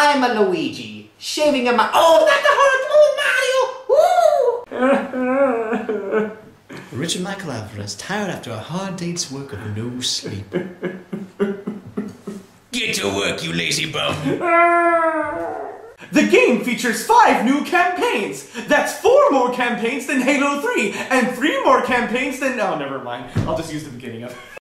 I'm a Luigi, shaving in my... Oh, not the heart! Oh, Mario! Woo! Richard Michael Alvarez, tired after a hard day's work of no sleep. Get to work, you lazy bum! The game features 5 new campaigns. That's 4 more campaigns than Halo 3, and 3 more campaigns than... Oh, never mind. I'll just use the beginning of it.